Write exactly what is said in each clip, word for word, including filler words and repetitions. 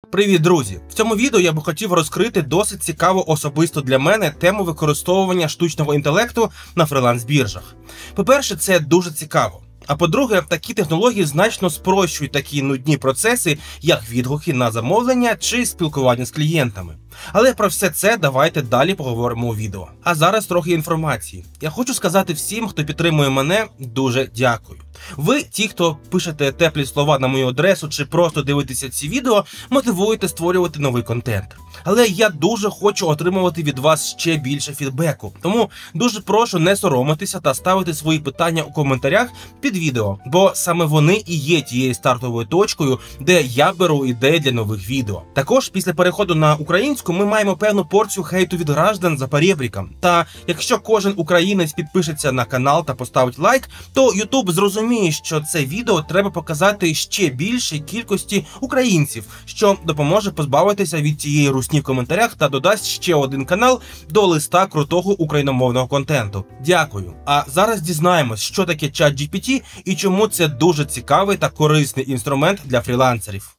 Привіт, друзі! В цьому відео я би хотів розкрити досить цікаву особисто для мене тему використовування штучного інтелекту на фриланс-біржах. По-перше, це дуже цікаво. А по-друге, такі технології значно спрощують такі нудні процеси, як відгуки на замовлення чи спілкування з клієнтами. Але про все це давайте далі поговоримо у відео. А зараз трохи інформації. Я хочу сказати всім, хто підтримує мене, дуже дякую. Ви, ті, хто пишете теплі слова на мою адресу чи просто дивитеся ці відео, мотивуєте створювати новий контент. Але я дуже хочу отримувати від вас ще більше фідбеку. Тому дуже прошу не соромитися та ставити свої питання у коментарях під відео, бо саме вони і є тією стартовою точкою, де я беру ідеї для нових відео. Також після переходу на українську ми маємо певну порцію хейту від граждан за перебріком. Та якщо кожен українець підпишеться на канал та поставить лайк, то YouTube зрозуміє, що це відео треба показати ще більшій кількості українців, що допоможе позбавитися від цієї русні в коментарях та додасть ще один канал до листа крутого україномовного контенту. Дякую. А зараз дізнаємось, що таке ChatGPT і чому це дуже цікавий та корисний інструмент для фрілансерів.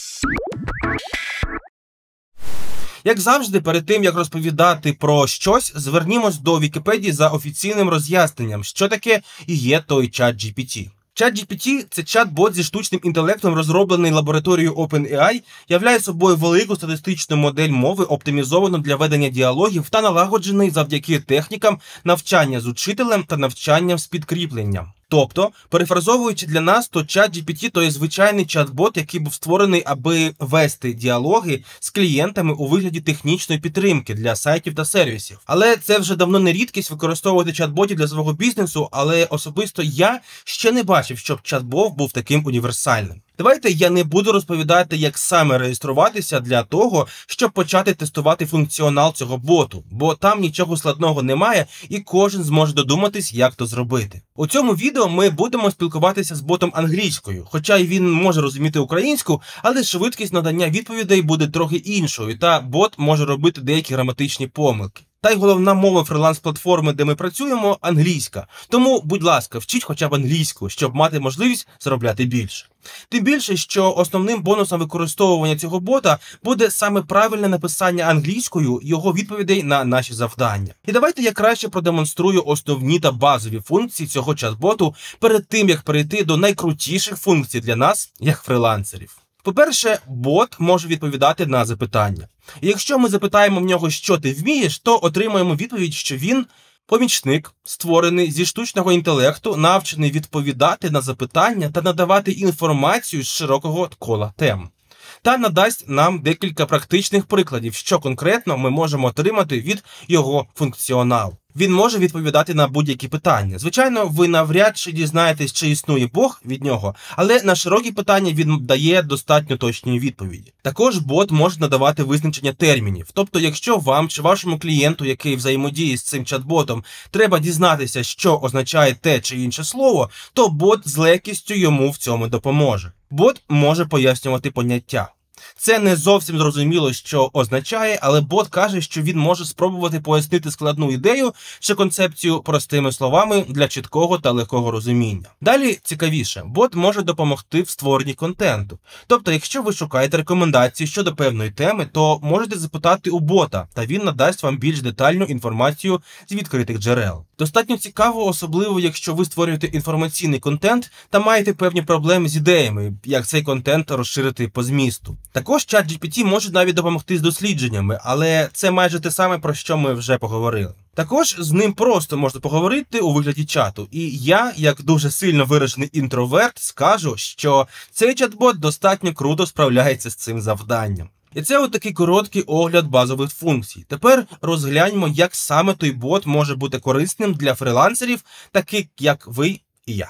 Як завжди, перед тим, як розповідати про щось, звернімось до Вікіпедії за офіційним роз'ясненням, що таке і є той ChatGPT. ChatGPT – це чат-бот зі штучним інтелектом, розроблений лабораторією OpenAI, являє собою велику статистичну модель мови, оптимізовану для ведення діалогів та налагоджений завдяки технікам навчання з учителем та навчанням з підкріпленням. Тобто, перефразовуючи для нас, то ChatGPT – то є звичайний чат-бот, який був створений, аби вести діалоги з клієнтами у вигляді технічної підтримки для сайтів та сервісів. Але це вже давно не рідкість використовувати чат-ботів для свого бізнесу, але особисто я ще не бачив, щоб чат-бот був таким універсальним. Давайте я не буду розповідати, як саме реєструватися для того, щоб почати тестувати функціонал цього боту, бо там нічого складного немає і кожен зможе додуматись, як то зробити. У цьому відео ми будемо спілкуватися з ботом англійською, хоча й він може розуміти українську, але швидкість надання відповідей буде трохи іншою, та бот може робити деякі граматичні помилки. Та й головна мова фриланс-платформи, де ми працюємо, англійська. Тому, будь ласка, вчіть хоча б англійську, щоб мати можливість заробляти більше. Тим більше, що основним бонусом використовування цього бота буде саме правильне написання англійською його відповідей на наші завдання. І давайте я краще продемонструю основні та базові функції цього чат-боту перед тим, як перейти до найкрутіших функцій для нас, як фрилансерів. По-перше, бот може відповідати на запитання. І якщо ми запитаємо в нього, що ти вмієш, то отримаємо відповідь, що він помічник, створений зі штучного інтелекту, навчений відповідати на запитання та надавати інформацію з широкого кола тем. Та надасть нам декілька практичних прикладів, що конкретно ми можемо отримати від його функціоналу. Він може відповідати на будь-які питання. Звичайно, ви навряд чи дізнаєтесь, чи існує Бог від нього, але на широкі питання він дає достатньо точні відповіді. Також бот може надавати визначення термінів. Тобто, якщо вам чи вашому клієнту, який взаємодіє з цим чат-ботом, треба дізнатися, що означає те чи інше слово, то бот з легкістю йому в цьому допоможе. Бот може пояснювати поняття. Це не зовсім зрозуміло, що означає, але бот каже, що він може спробувати пояснити складну ідею чи концепцію простими словами для чіткого та легкого розуміння. Далі цікавіше, бот може допомогти в створенні контенту. Тобто, якщо ви шукаєте рекомендації щодо певної теми, то можете запитати у бота, та він надасть вам більш детальну інформацію з відкритих джерел. Достатньо цікаво, особливо якщо ви створюєте інформаційний контент та маєте певні проблеми з ідеями, як цей контент розширити по змісту. Також ChatGPT може навіть допомогти з дослідженнями, але це майже те саме, про що ми вже поговорили. Також з ним просто можна поговорити у вигляді чату. І я, як дуже сильно виражений інтроверт, скажу, що цей чат-бот достатньо круто справляється з цим завданням. І це от такий короткий огляд базових функцій. Тепер розгляньмо, як саме той бот може бути корисним для фрилансерів, таких як ви і я.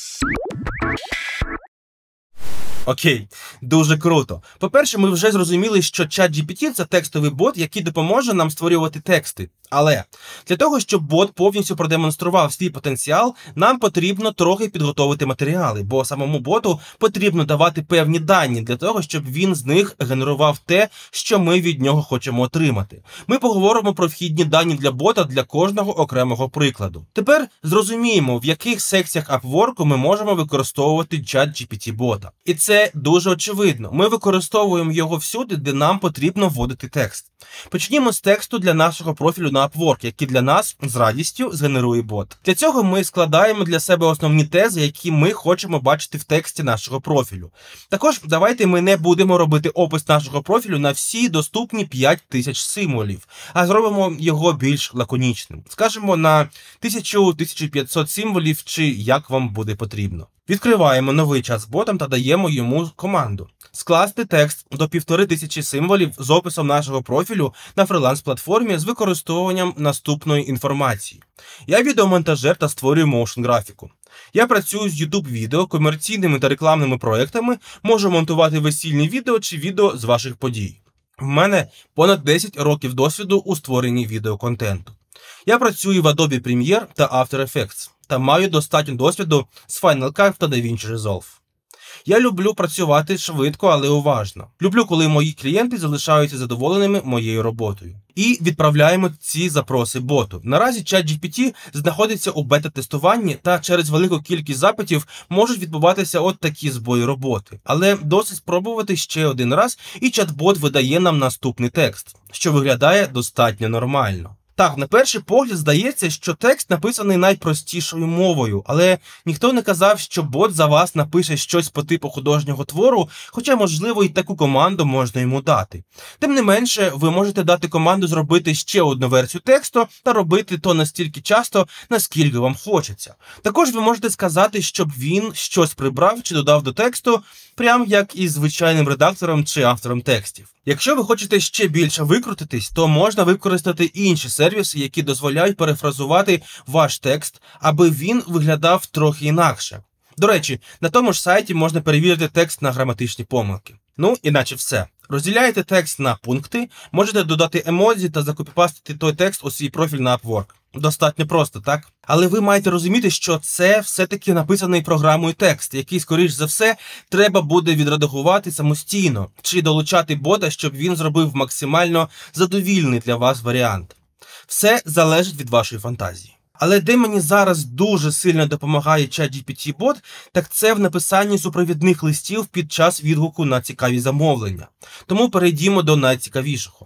Окей, дуже круто. По-перше, ми вже зрозуміли, що ChatGPT – це текстовий бот, який допоможе нам створювати тексти. Але для того, щоб бот повністю продемонстрував свій потенціал, нам потрібно трохи підготовити матеріали, бо самому боту потрібно давати певні дані для того, щоб він з них генерував те, що ми від нього хочемо отримати. Ми поговоримо про вхідні дані для бота для кожного окремого прикладу. Тепер зрозуміємо, в яких секціях Upwork ми можемо використовувати ChatGPT-бота. І це Це дуже очевидно. Ми використовуємо його всюди, де нам потрібно вводити текст. Почнімо з тексту для нашого профілю на Upwork, який для нас з радістю згенерує бот. Для цього ми складаємо для себе основні тези, які ми хочемо бачити в тексті нашого профілю. Також давайте ми не будемо робити опис нашого профілю на всі доступні п'ять тисяч символів, а зробимо його більш лаконічним. Скажемо на тисячу - тисячу п'ятсот символів, чи як вам буде потрібно. Відкриваємо новий чат з ботом та даємо йому команду. Скласти текст до півтори тисячі символів з описом нашого профілю на фриланс-платформі з використовуванням наступної інформації. Я відеомонтажер та створюю моушн графіку. Я працюю з YouTube відео, комерційними та рекламними проектами, можу монтувати весільні відео чи відео з ваших подій. В мене понад десять років досвіду у створенні відеоконтенту. Я працюю в Adobe Premiere та After Effects та маю достатньо досвіду з Final Cut та DaVinci Resolve. Я люблю працювати швидко, але уважно. Люблю, коли мої клієнти залишаються задоволеними моєю роботою. І відправляємо ці запроси боту. Наразі ChatGPT знаходиться у бета-тестуванні та через велику кількість запитів можуть відбуватися от такі збої роботи. Але досить спробувати ще один раз, і чат-бот видає нам наступний текст, що виглядає достатньо нормально. Так, на перший погляд здається, що текст написаний найпростішою мовою, але ніхто не казав, що бот за вас напише щось по типу художнього твору, хоча, можливо, і таку команду можна йому дати. Тим не менше, ви можете дати команду зробити ще одну версію тексту та робити то настільки часто, наскільки вам хочеться. Також ви можете сказати, щоб він щось прибрав чи додав до тексту, прям як із звичайним редактором чи автором текстів. Якщо ви хочете ще більше викрутитись, то можна використати інші сервіси, які дозволяють перефразувати ваш текст, аби він виглядав трохи інакше. До речі, на тому ж сайті можна перевірити текст на граматичні помилки. Ну, іначе все. Розділяєте текст на пункти, можете додати емодзі та закопіпастити той текст у свій профіль на Upwork. Достатньо просто, так? Але ви маєте розуміти, що це все-таки написаний програмою текст, який, скоріш за все, треба буде відредагувати самостійно, чи долучати бота, щоб він зробив максимально задовільний для вас варіант. Все залежить від вашої фантазії. Але де мені зараз дуже сильно допомагає ChatGPT-бот, так це в написанні супровідних листів під час відгуку на цікаві замовлення. Тому перейдімо до найцікавішого.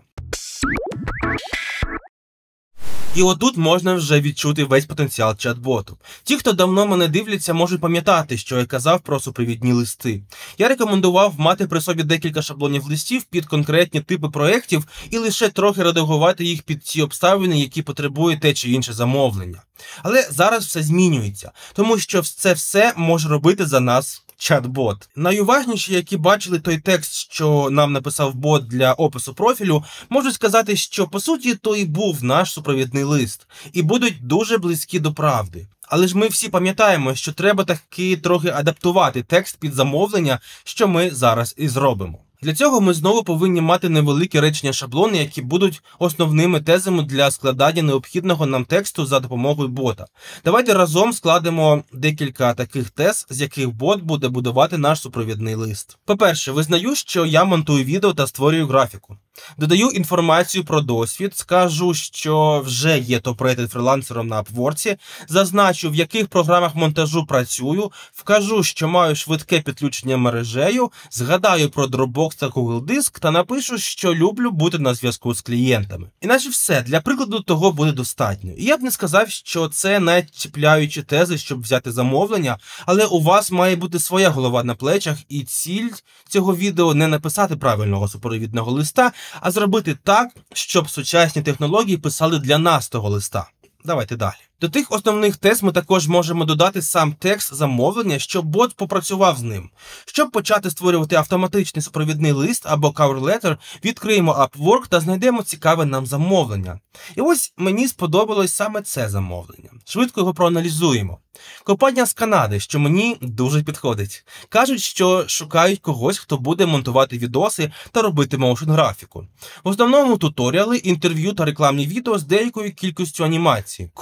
І отут можна вже відчути весь потенціал чат-боту. Ті, хто давно мене дивляться, можуть пам'ятати, що я казав про супровідні листи. Я рекомендував мати при собі декілька шаблонів листів під конкретні типи проєктів і лише трохи редагувати їх під ті обставини, які потребує те чи інше замовлення. Але зараз все змінюється, тому що це все може робити за нас чат-бот. Найуважніші, які бачили той текст, що нам написав бот для опису профілю, можуть сказати, що по суті то і був наш супровідний лист, і будуть дуже близькі до правди. Але ж ми всі пам'ятаємо, що треба таки трохи адаптувати текст під замовлення, що ми зараз і зробимо. Для цього ми знову повинні мати невеликі речення-шаблони, які будуть основними тезами для складання необхідного нам тексту за допомогою бота. Давайте разом складемо декілька таких тез, з яких бот буде будувати наш супровідний лист. По-перше, визнаю, що я монтую відео та створюю графіку. Додаю інформацію про досвід, скажу, що вже є топ-рейтед фрилансером на Upwork, зазначу, в яких програмах монтажу працюю, вкажу, що маю швидке підключення мережею, згадаю про Dropbox та Google Диск та напишу, що люблю бути на зв'язку з клієнтами. Іначе все, для прикладу того буде достатньо. І я б не сказав, що це найчіпляючі тези, щоб взяти замовлення, але у вас має бути своя голова на плечах, і ціль цього відео не написати правильного супровідного листа, а зробити так, щоб сучасні технології писали для нас того листа. Давайте далі. До тих основних тез ми також можемо додати сам текст замовлення, щоб бот попрацював з ним. Щоб почати створювати автоматичний супровідний лист або cover letter, відкриємо Upwork та знайдемо цікаве нам замовлення. І ось мені сподобалось саме це замовлення. Швидко його проаналізуємо. Компанія з Канади, що мені дуже підходить. Кажуть, що шукають когось, хто буде монтувати відоси та робити моушн-графіку. В основному туторіали, інтерв'ю та рекламні відео з деякою кількістю анімації. Кул, cool.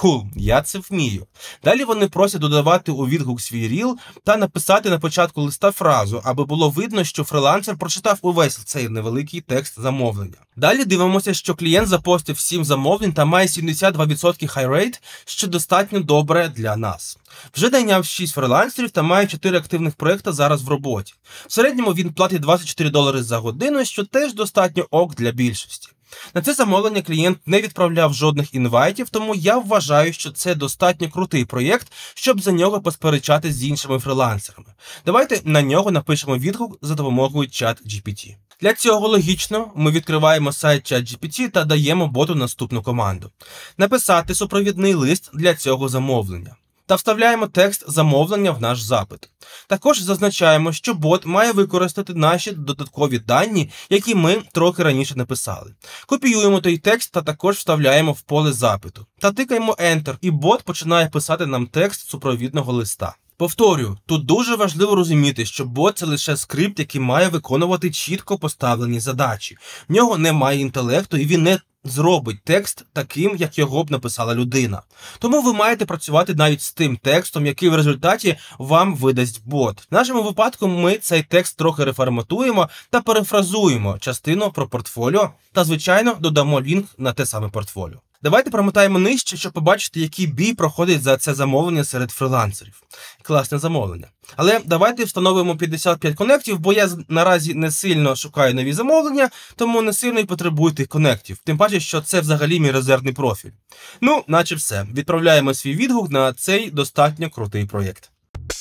я це вмію. Далі вони просять додавати у відгук свій ріл та написати на початку листа фразу, аби було видно, що фрилансер прочитав увесь цей невеликий текст замовлення. Далі дивимося, що клієнт запостив сім замовлень та має сімдесят два відсотки хайрейт, що достатньо добре для нас. Вже найняв шість фрилансерів та має чотири активних проекти зараз в роботі. В середньому він платить двадцять чотири долари за годину, що теж достатньо ок для більшості. На це замовлення клієнт не відправляв жодних інвайтів, тому я вважаю, що це достатньо крутий проєкт, щоб за нього посперечатись з іншими фрилансерами. Давайте на нього напишемо відгук за допомогою ChatGPT. Для цього логічно ми відкриваємо сайт ChatGPT та даємо боту наступну команду. Написати супровідний лист для цього замовлення. Та вставляємо текст замовлення в наш запит. Також зазначаємо, що бот має використати наші додаткові дані, які ми трохи раніше написали. Копіюємо той текст та також вставляємо в поле запиту. Та тикаємо Enter, і бот починає писати нам текст супровідного листа. Повторюю, тут дуже важливо розуміти, що бот – це лише скрипт, який має виконувати чітко поставлені задачі. В нього немає інтелекту і він не зробить текст таким, як його б написала людина. Тому ви маєте працювати навіть з тим текстом, який в результаті вам видасть бот. В нашому випадку ми цей текст трохи реформатуємо та перефразуємо частину про портфоліо та, звичайно, додамо лінк на те саме портфоліо. Давайте промотаємо нижче, щоб побачити, який бій проходить за це замовлення серед фрилансерів. Класне замовлення. Але давайте встановимо п'ятдесят п'ять конектів, бо я наразі не сильно шукаю нові замовлення, тому не сильно й потребую тих конектів. Тим паче, що це взагалі мій резервний профіль. Ну, наче все. Відправляємо свій відгук на цей достатньо крутий проєкт.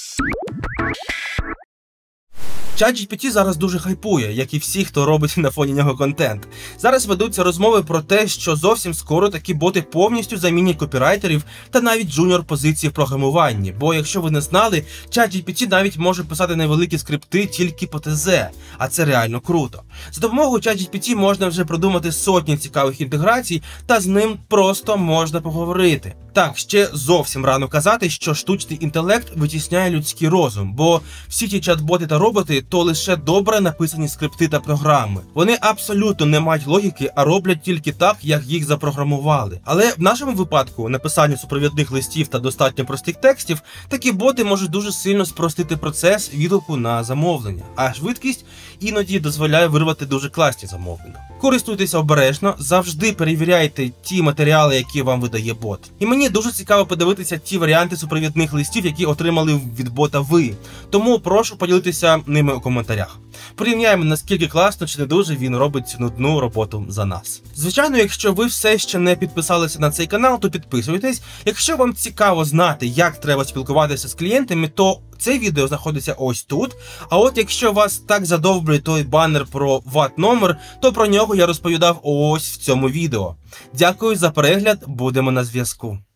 ChatGPT зараз дуже хайпує, як і всі, хто робить на фоні нього контент. Зараз ведуться розмови про те, що зовсім скоро такі боти повністю замінять копірайтерів та навіть джуніор позиції в програмуванні. Бо, якщо ви не знали, ChatGPT навіть може писати невеликі скрипти тільки по ТЗ, а це реально круто. За допомогою ChatGPT можна вже продумати сотні цікавих інтеграцій, та з ним просто можна поговорити. Так, ще зовсім рано казати, що штучний інтелект витісняє людський розум, бо всі ті чат-боти та роботи – то лише добре написані скрипти та програми. Вони абсолютно не мають логіки, а роблять тільки так, як їх запрограмували. Але в нашому випадку, написання супровідних листів та достатньо простих текстів, такі боти можуть дуже сильно спростити процес відгуку на замовлення, а швидкість іноді дозволяє вирвати дуже класні замовлення. Користуйтеся обережно, завжди перевіряйте ті матеріали, які вам видає бот. І мені дуже цікаво подивитися ті варіанти супровідних листів, які отримали від бота ви. Тому прошу поділитися ними у коментарях. Порівняємо, наскільки класно чи не дуже він робить цю нудну роботу за нас. Звичайно, якщо ви все ще не підписалися на цей канал, то підписуйтесь. Якщо вам цікаво знати, як треба спілкуватися з клієнтами, то це відео знаходиться ось тут. А от якщо вас так задовбує той банер про ват-номер, то про нього я розповідав ось в цьому відео. Дякую за перегляд, будемо на зв'язку.